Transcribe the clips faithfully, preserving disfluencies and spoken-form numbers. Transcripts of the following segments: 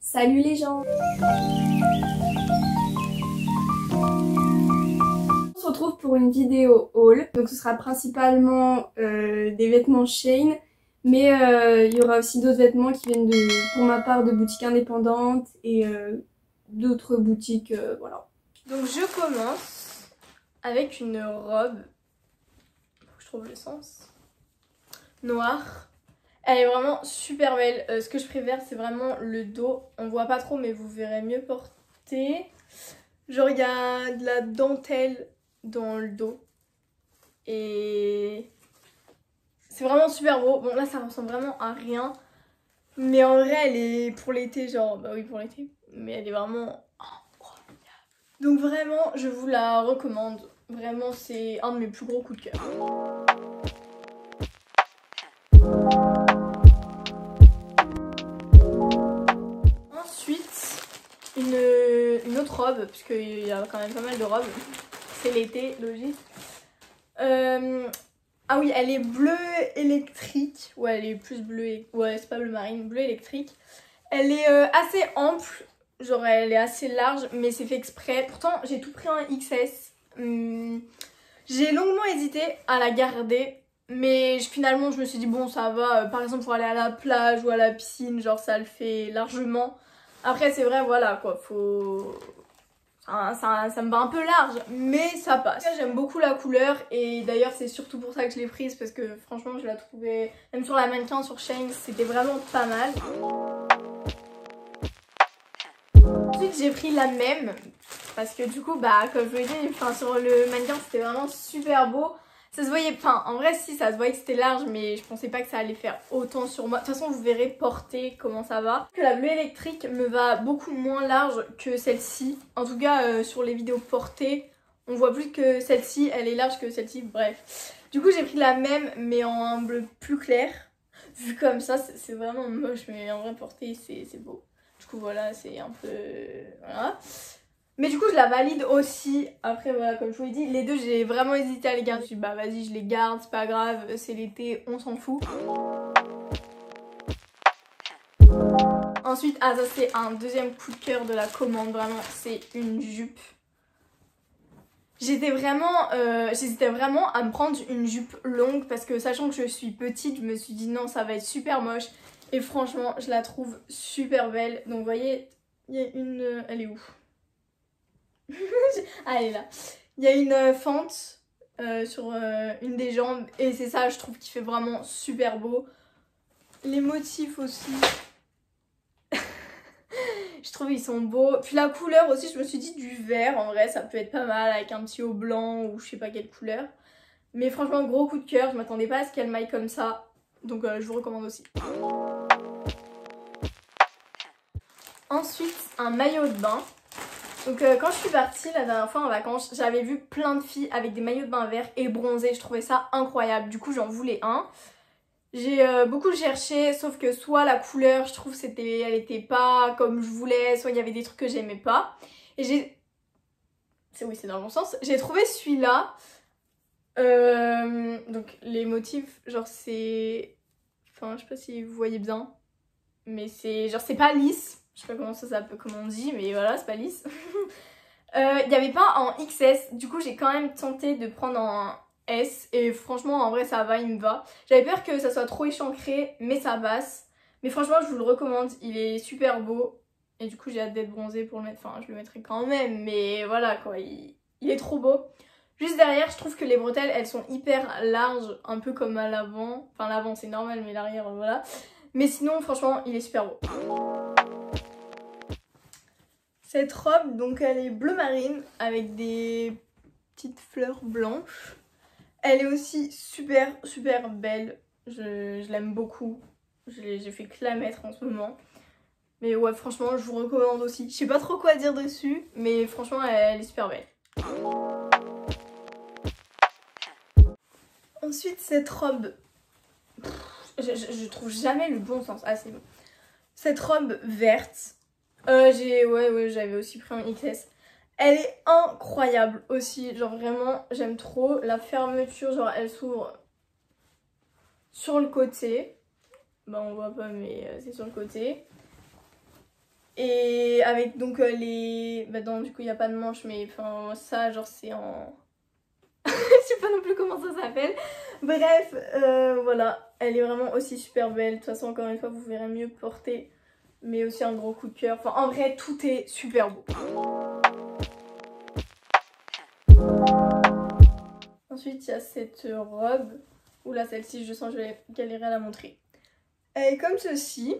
Salut les gens! On se retrouve pour une vidéo haul, donc ce sera principalement euh, des vêtements Shein, mais euh, il y aura aussi d'autres vêtements qui viennent de, pour ma part, de boutiques indépendantes et euh, d'autres boutiques, euh, voilà. Donc je commence avec une robe, faut que je trouve le sens, noire. Elle est vraiment super belle. Euh, ce que je préfère, c'est vraiment le dos. On voit pas trop, mais vous verrez mieux porter. Genre, il y a de la dentelle dans le dos. Et c'est vraiment super beau. Bon, là, ça ressemble vraiment à rien. Mais en vrai, elle est pour l'été, genre, bah oui, pour l'été. Mais elle est vraiment incroyable. Donc vraiment, je vous la recommande. Vraiment, c'est un de mes plus gros coups de cœur. Une, une autre robe, puisqu'il y a quand même pas mal de robes, c'est l'été, logique. Euh, ah oui, elle est bleue électrique, ouais, elle est plus bleue, ouais, c'est pas bleu marine, bleu électrique. Elle est euh, assez ample, genre elle est assez large, mais c'est fait exprès. Pourtant, j'ai tout pris en X S. Hum, j'ai longuement hésité à la garder, mais je, finalement, je me suis dit, bon, ça va, euh, par exemple, pour aller à la plage ou à la piscine, genre ça le fait largement. Après c'est vrai, voilà quoi, faut... Ça, ça, ça me va un peu large, mais ça passe. J'aime beaucoup la couleur et d'ailleurs c'est surtout pour ça que je l'ai prise, parce que franchement je la trouvais, même sur la mannequin sur Shein, c'était vraiment pas mal. Ensuite j'ai pris la même, parce que du coup, bah comme je vous l'ai dit, enfin, sur le mannequin c'était vraiment super beau. Ça se voyait, enfin en vrai si, ça se voyait que c'était large, mais je pensais pas que ça allait faire autant sur moi. De toute façon vous verrez porter comment ça va. Que la bleue électrique me va beaucoup moins large que celle-ci. En tout cas euh, sur les vidéos portées, on voit plus que celle-ci, elle est large que celle-ci, bref. Du coup j'ai pris la même mais en un bleu plus clair. Vu comme ça c'est vraiment moche, mais en vrai porté c'est beau. Du coup voilà, c'est un peu... voilà. Mais du coup je la valide aussi. Après voilà, comme je vous l'ai dit, les deux j'ai vraiment hésité à les garder. Je me suis dit bah vas-y, je les garde, c'est pas grave, c'est l'été, on s'en fout. Ensuite, ah ça c'est un deuxième coup de cœur de la commande, vraiment, c'est une jupe. J'étais vraiment, euh, j'hésitais vraiment à me prendre une jupe longue parce que sachant que je suis petite, je me suis dit non, ça va être super moche. Et franchement, je la trouve super belle. Donc vous voyez, il y a une... Elle est où? Ah, elle est là. Il y a une fente euh, sur euh, une des jambes et c'est ça, je trouve, qui fait vraiment super beau. Les motifs aussi, je trouve ils sont beaux. Puis la couleur aussi, je me suis dit du vert, en vrai, ça peut être pas mal avec un petit haut blanc ou je sais pas quelle couleur. Mais franchement, gros coup de cœur, je m'attendais pas à ce qu'elle m'aille comme ça. Donc euh, je vous recommande aussi. Ensuite, un maillot de bain. Donc euh, quand je suis partie la dernière fois en vacances, j'avais vu plein de filles avec des maillots de bain verts et bronzés. Je trouvais ça incroyable. Du coup, j'en voulais un. J'ai euh, beaucoup cherché, sauf que soit la couleur, je trouve, c'était, elle était pas comme je voulais, soit il y avait des trucs que j'aimais pas. Et j'ai... c'est oui, c'est dans le bon sens. J'ai trouvé celui-là. Euh... Donc les motifs, genre c'est... Enfin, je sais pas si vous voyez bien. Mais c'est... Genre c'est pas lisse. Je sais pas comment ça s'appelle, comment on dit, mais voilà, c'est pas lisse. Il euh, n'y avait pas en X S, du coup j'ai quand même tenté de prendre en S et franchement en vrai ça va, il me va. J'avais peur que ça soit trop échancré, mais ça passe. Mais franchement je vous le recommande, il est super beau. Et du coup j'ai hâte d'être bronzée pour le mettre, enfin je le mettrai quand même, mais voilà quoi, il, il est trop beau. Juste derrière je trouve que les bretelles elles sont hyper larges, un peu comme à l'avant. Enfin l'avant c'est normal mais l'arrière voilà. Mais sinon franchement il est super beau. Cette robe, donc elle est bleu marine avec des petites fleurs blanches. Elle est aussi super super belle. Je, je l'aime beaucoup. J'ai fait que la mettre en ce moment. Mais ouais, franchement, je vous recommande aussi. Je sais pas trop quoi dire dessus, mais franchement, elle, elle est super belle. Ensuite, cette robe... Je, je, je trouve jamais le bon sens. Ah, c'est bon. Cette robe verte... Euh, j'ai, ouais, ouais, j'avais aussi pris un X S. Elle est incroyable aussi, genre vraiment, j'aime trop. La fermeture, genre elle s'ouvre sur le côté. Bah on voit pas mais c'est sur le côté. Et avec donc euh, les... Bah non, du coup il n'y a pas de manche, mais enfin ça genre c'est en... Je sais pas non plus comment ça s'appelle. Bref, euh, voilà, elle est vraiment aussi super belle. De toute façon, encore une fois, vous verrez mieux porter. Mais aussi un gros coup de cœur. Enfin, en vrai, tout est super beau. Ensuite, il y a cette robe. Oula, celle-ci, je sens que je vais galérer à la montrer. Elle est comme ceci.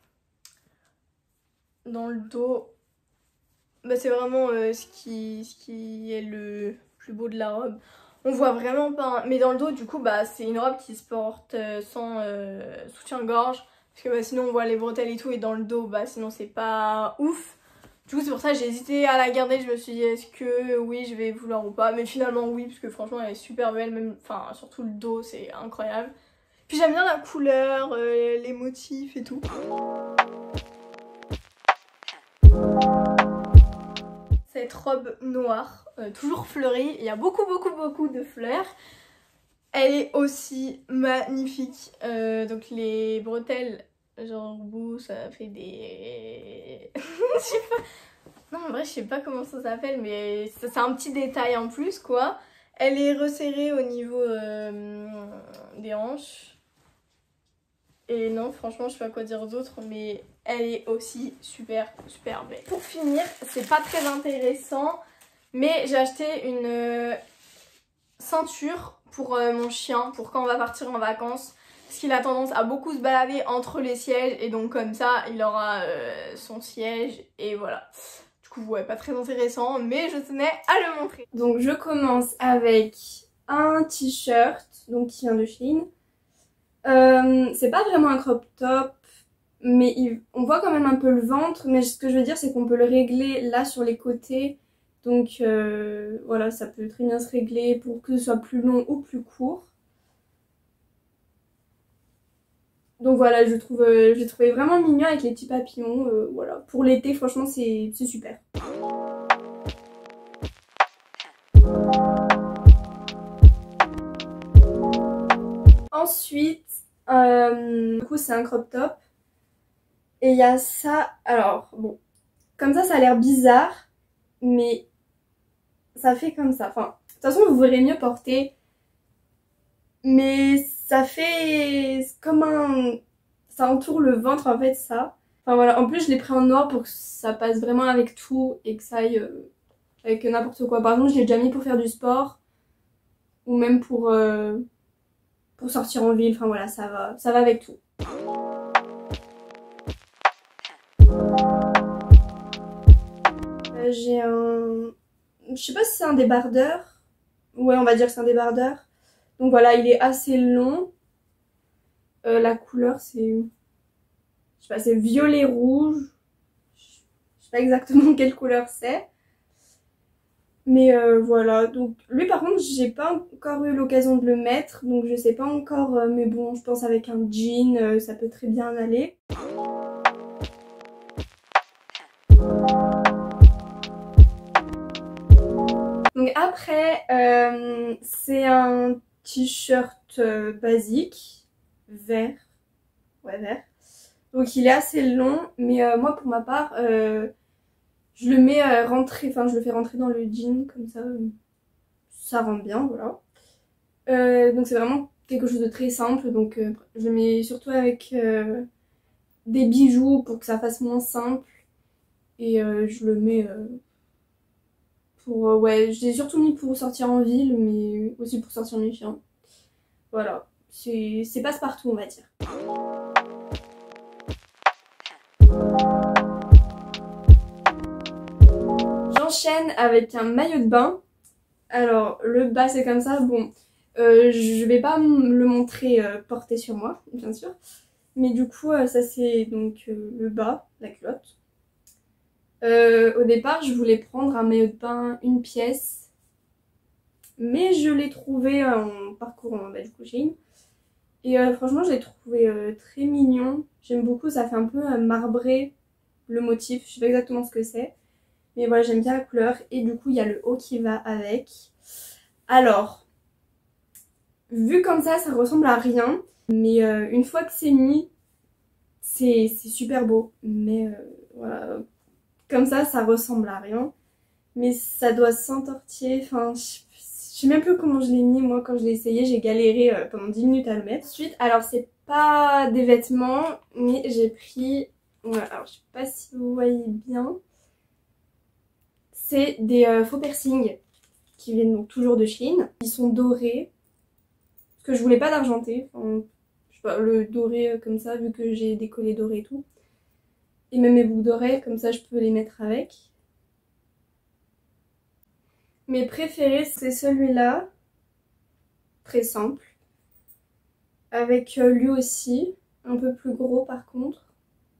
Dans le dos, bah, c'est vraiment euh, ce, qui, ce qui est le plus beau de la robe. On voit vraiment pas, hein. Mais dans le dos, du coup, bah, c'est une robe qui se porte euh, sans euh, soutien-gorge. Parce que bah, sinon, on voit les bretelles et tout. Et dans le dos, bah, sinon, c'est pas ouf. Du coup, c'est pour ça que j'ai hésité à la garder. Je me suis dit, est-ce que oui, je vais vouloir ou pas. Mais finalement, oui, parce que franchement, elle est super belle. Même, enfin, surtout le dos, c'est incroyable. Puis j'aime bien la couleur, euh, les motifs et tout. Cette robe noire, euh, toujours fleurie, il y a beaucoup beaucoup beaucoup de fleurs. Elle est aussi magnifique, euh, donc les bretelles genre au bout ça fait des... je sais pas, non en vrai je sais pas comment ça s'appelle mais c'est un petit détail en plus quoi. Elle est resserrée au niveau euh, des hanches. Et non, franchement, je sais pas quoi dire d'autre, mais elle est aussi super, super belle. Pour finir, c'est pas très intéressant, mais j'ai acheté une euh, ceinture pour euh, mon chien, pour quand on va partir en vacances. Parce qu'il a tendance à beaucoup se balader entre les sièges, et donc comme ça, il aura euh, son siège, et voilà. Du coup, ouais, pas très intéressant, mais je tenais à le montrer. Donc je commence avec un t-shirt, donc qui vient de Shein. Euh, c'est pas vraiment un crop top, mais il, on voit quand même un peu le ventre, mais ce que je veux dire c'est qu'on peut le régler là sur les côtés, donc euh, voilà, ça peut très bien se régler pour que ce soit plus long ou plus court. Donc voilà, je trouve, euh, je l'ai trouvé vraiment mignon avec les petits papillons, euh, voilà. Pour l'été, franchement, c'est super. Ensuite, euh, du coup, c'est un crop top. Et il y a ça, alors, bon, comme ça, ça a l'air bizarre, mais ça fait comme ça. Enfin, de toute façon, vous verrez mieux porter, mais ça fait comme un... ça entoure le ventre, en fait, ça. Enfin, voilà, en plus, je l'ai pris en noir pour que ça passe vraiment avec tout et que ça aille euh, avec n'importe quoi. Par exemple, je l'ai déjà mis pour faire du sport, ou même pour, euh, pour sortir en ville. Enfin, voilà, ça va, ça va avec tout. J'ai un... je sais pas si c'est un débardeur. Ouais, on va dire que c'est un débardeur. Donc voilà, il est assez long. Euh, la couleur, c'est... je sais pas, c'est violet-rouge. Je sais pas exactement quelle couleur c'est. Mais euh, voilà, donc lui par contre, j'ai pas encore eu l'occasion de le mettre. Donc je sais pas encore, euh, mais bon, je pense avec un jean, euh, ça peut très bien aller. Donc après, euh, c'est un t-shirt euh, basique, vert, ouais vert. Donc il est assez long, mais euh, moi pour ma part, euh, je le mets euh, rentrer, enfin je le fais rentrer dans le jean, comme ça, euh, ça rentre bien, voilà. Euh, donc c'est vraiment quelque chose de très simple, donc euh, je le mets surtout avec euh, des bijoux pour que ça fasse moins simple. Et euh, je le mets... Euh, Pour, euh, ouais, je l'ai surtout mis pour sortir en ville, mais aussi pour sortir mes chiens. Voilà, c'est passe-partout, on va dire. J'enchaîne avec un maillot de bain. Alors, le bas, c'est comme ça. Bon, euh, je vais pas le montrer euh, porté sur moi, bien sûr. Mais du coup, euh, ça, c'est donc euh, le bas, la culotte. Euh, au départ, je voulais prendre un maillot de bain, une pièce. Mais je l'ai trouvé en parcourant bah, du coup Shein. Et euh, franchement, je l'ai trouvé euh, très mignon. J'aime beaucoup, ça fait un peu euh, marbré le motif. Je sais pas exactement ce que c'est. Mais voilà, j'aime bien la couleur. Et du coup, il y a le haut qui va avec. Alors, vu comme ça, ça ressemble à rien. Mais euh, une fois que c'est mis, c'est super beau. Mais euh, Voilà. Comme ça, ça ressemble à rien. Mais ça doit s'entortiller. Enfin, je, je sais même plus comment je l'ai mis. Moi, quand je l'ai essayé, j'ai galéré euh, pendant dix minutes à le mettre. Ensuite, alors c'est pas des vêtements, mais j'ai pris... Voilà, alors je sais pas si vous voyez bien. C'est des euh, faux piercings qui viennent donc toujours de Chine. Ils sont dorés. Parce que je voulais pas d'argenté. Enfin, je sais pas, le doré euh, comme ça, vu que j'ai des collets dorés et tout. Et même mes boucles d'oreilles, comme ça je peux les mettre avec. Mes préférés, c'est celui-là. Très simple. Avec euh, lui aussi. Un peu plus gros par contre.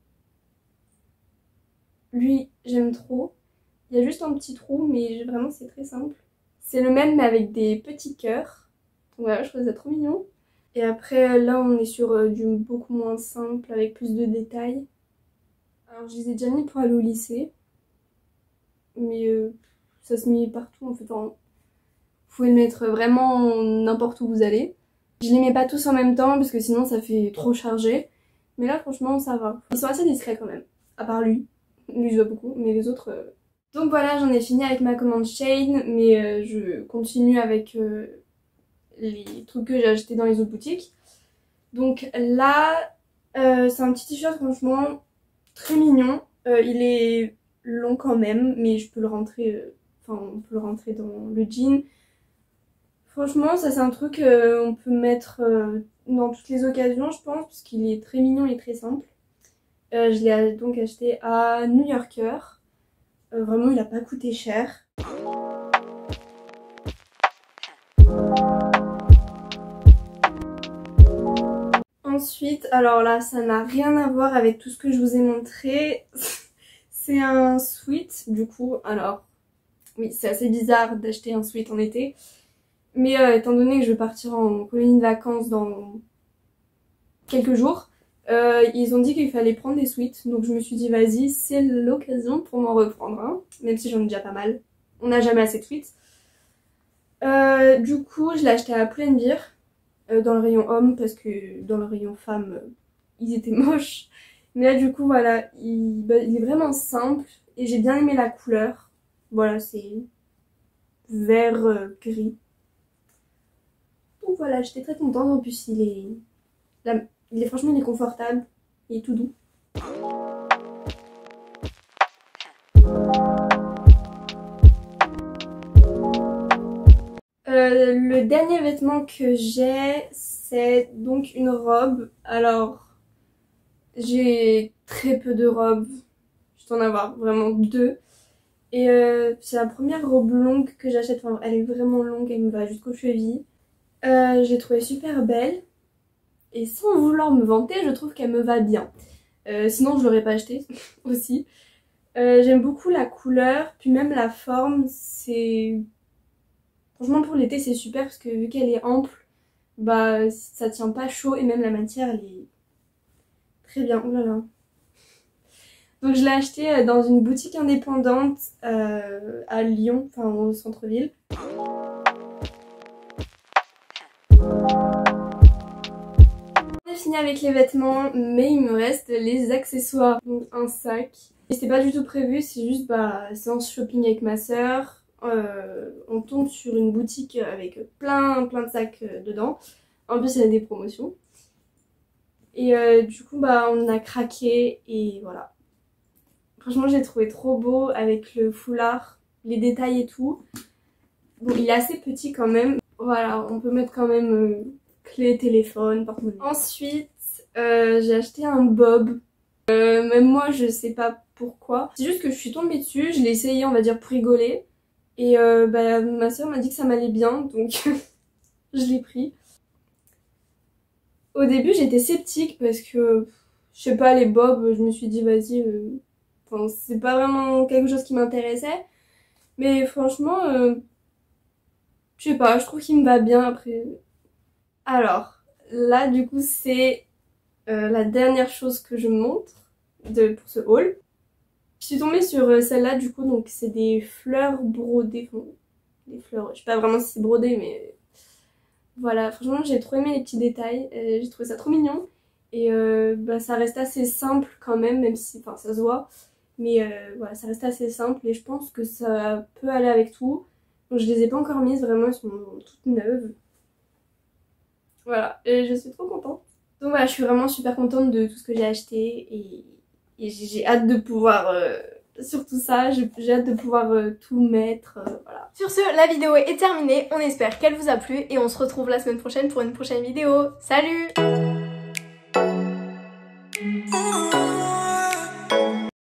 Lui, j'aime trop. Il y a juste un petit trou, mais vraiment c'est très simple. C'est le même mais avec des petits cœurs. Donc voilà, je trouve ça trop mignon. Et après là on est sur euh, du beaucoup moins simple avec plus de détails. Alors je les ai déjà mis pour aller au lycée. Mais euh, ça se met partout en fait. Enfin, vous pouvez le mettre vraiment n'importe où vous allez. Je les mets pas tous en même temps parce que sinon ça fait trop chargé. Mais là franchement ça va. Ils sont assez discrets quand même. À part lui. Lui je vois beaucoup, mais les autres... Euh... Donc voilà, j'en ai fini avec ma commande Shein. Mais euh, je continue avec euh, les trucs que j'ai achetés dans les autres boutiques. Donc là, euh, c'est un petit t-shirt franchement très mignon. Euh, il est long quand même, mais je peux le rentrer... Euh... Enfin, on peut le rentrer dans le jean. Franchement, ça c'est un truc qu'on euh, peut mettre euh, dans toutes les occasions, je pense, parce qu'il est très mignon et très simple. Euh, je l'ai donc acheté à New Yorker. Euh, vraiment, il n'a pas coûté cher. Ensuite, alors là, ça n'a rien à voir avec tout ce que je vous ai montré. C'est un sweat, du coup. Alors, oui, c'est assez bizarre d'acheter un sweat en été. Mais euh, étant donné que je vais partir en colonie de vacances dans quelques jours, euh, ils ont dit qu'il fallait prendre des sweats. Donc je me suis dit vas-y, c'est l'occasion pour m'en reprendre un. Hein, même si j'en ai déjà pas mal. On n'a jamais assez de sweats. Euh, du coup, je l'ai acheté à Pull&Bear euh, dans le rayon homme parce que dans le rayon femme, euh, ils étaient moches. Mais là du coup, voilà, il, bah, il est vraiment simple et j'ai bien aimé la couleur. Voilà, c'est vert euh, gris. Donc voilà, j'étais très contente. En plus, il est, là, il est franchement, il est confortable, il est tout doux. Euh, le dernier vêtement que j'ai, c'est donc une robe. Alors, j'ai très peu de robes. Je dois en avoir vraiment deux. Et euh, c'est la première robe longue que j'achète. Enfin, elle est vraiment longue, elle me va jusqu'aux chevilles. Euh, je l'ai trouvée super belle. Et sans vouloir me vanter, je trouve qu'elle me va bien. Euh, sinon, je l'aurais pas achetée aussi. Euh, J'aime beaucoup la couleur, puis même la forme. C'est... Franchement, pour l'été, c'est super parce que vu qu'elle est ample, bah ça tient pas chaud et même la matière, elle est très bien. Oh là là. Donc je l'ai achetée dans une boutique indépendante euh, à Lyon, enfin au centre-ville. On a fini avec les vêtements, mais il me reste les accessoires. Donc un sac. Et c'est pas du tout prévu, c'est juste bah séance shopping avec ma soeur. Euh, on tombe sur une boutique avec plein plein de sacs dedans. En plus il y a des promotions. Et euh, du coup bah on a craqué et voilà. Franchement, j'ai trouvé trop beau avec le foulard, les détails et tout. Bon, il est assez petit quand même. Voilà, on peut mettre quand même euh, clé, téléphone, porte-monnaie. Ensuite, euh, j'ai acheté un bob. Euh, même moi, je sais pas pourquoi. C'est juste que je suis tombée dessus, je l'ai essayé, on va dire, pour rigoler. Et euh, bah, ma soeur m'a dit que ça m'allait bien, donc je l'ai pris. Au début, j'étais sceptique parce que, je sais pas, les bobs, je me suis dit, vas-y... Euh, Enfin, c'est pas vraiment quelque chose qui m'intéressait. Mais franchement, euh, je sais pas, je trouve qu'il me va bien après. Alors, là du coup c'est euh, la dernière chose que je montre de, pour ce haul. Je suis tombée sur euh, celle-là du coup, donc c'est des fleurs brodées. Enfin, des fleurs, je sais pas vraiment si c'est brodé, mais voilà, franchement j'ai trop aimé les petits détails. Euh, j'ai trouvé ça trop mignon. Et euh, bah, ça reste assez simple quand même, même si enfin, ça se voit. Mais euh, voilà, ça reste assez simple et je pense que ça peut aller avec tout. Donc je les ai pas encore mises, vraiment, elles sont toutes neuves. Voilà, et je suis trop contente. Donc voilà, je suis vraiment super contente de tout ce que j'ai acheté et, et j'ai hâte de pouvoir... Euh, sur tout ça, j'ai hâte de pouvoir euh, tout mettre, euh, voilà. Sur ce, la vidéo est terminée, on espère qu'elle vous a plu et on se retrouve la semaine prochaine pour une prochaine vidéo. Salut!